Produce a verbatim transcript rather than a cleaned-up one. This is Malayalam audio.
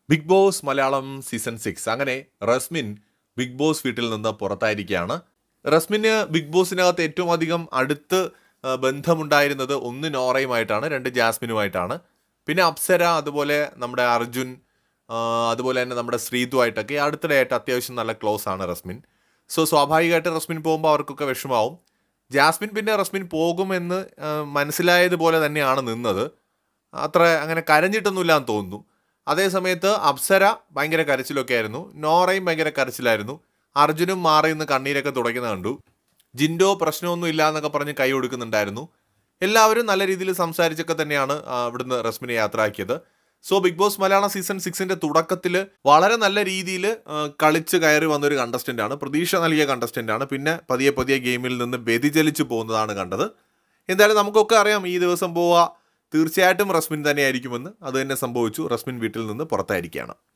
Big Boss Malayalam season six അങ്ങനെ റസ്മിൻ ബിഗ് ബോസ് വീട്ടിൽ നിന്ന് പുറത്തായിരിക്കുകയാണ്. റസ്മിന് ബിഗ് ബോസിനകത്ത് ഏറ്റവും അധികം അടുത്ത് ബന്ധമുണ്ടായിരുന്നത് ഒന്ന് നോറയുമായിട്ടാണ്, രണ്ട് ജാസ്മിനുമായിട്ടാണ്, പിന്നെ അപ്സര, അതുപോലെ നമ്മുടെ അർജുൻ, അതുപോലെ തന്നെ നമ്മുടെ ശ്രീതുമായിട്ടൊക്കെ അടുത്തിടെയായിട്ട് അത്യാവശ്യം നല്ല ക്ലോസ് ആണ് റസ്മിൻ. സോ സ്വാഭാവികമായിട്ട് റസ്മിൻ പോകുമ്പോൾ അവർക്കൊക്കെ വിഷമാവും. ജാസ്മിൻ പിന്നെ റസ്മിൻ പോകുമെന്ന് മനസ്സിലായതുപോലെ തന്നെയാണ് നിന്നത്. അത്ര അങ്ങനെ കരഞ്ഞിട്ടൊന്നുമില്ല എന്ന് തോന്നുന്നു. അതേ സമയത്ത് അപ്സര ഭയങ്കര കരച്ചിലൊക്കെ ആയിരുന്നു, നോറയും ഭയങ്കര കരച്ചിലായിരുന്നു, അർജുനും മാറി നിന്ന് കണ്ണീരൊക്കെ തുടയ്ക്കുന്ന കണ്ടു. ജിൻഡോ പ്രശ്നമൊന്നും ഇല്ല എന്നൊക്കെ പറഞ്ഞ് കൈ കൊടുക്കുന്നുണ്ടായിരുന്നു. എല്ലാവരും നല്ല രീതിയിൽ സംസാരിച്ചൊക്കെ തന്നെയാണ് ഇവിടുന്ന് റസ്മിനെ യാത്രയാക്കിയത്. So Bigg Boss Malayalam season സിക്സിൻ്റെ തുടക്കത്തിൽ വളരെ നല്ല രീതിയിൽ കളിച്ച് കയറി വന്നൊരു കണ്ടസ്റ്റൻ്റ് ആണ്, പ്രതീക്ഷ നൽകിയ കണ്ടസ്റ്റൻ്റ് ആണ്. പിന്നെ പതിയെ പതിയെ ഗെയിമിൽ നിന്ന് വ്യതിചലിച്ച് പോകുന്നതാണ് കണ്ടത്. എന്തായാലും നമുക്കൊക്കെ അറിയാം ഈ ദിവസം പോവുക തീർച്ചയായിട്ടും റസ്മിൻ തന്നെയായിരിക്കുമെന്ന്. അത് തന്നെ സംഭവിച്ചു. റസ്മിൻ വീട്ടിൽ നിന്ന് പുറത്തായിരിക്കുകയാണ്.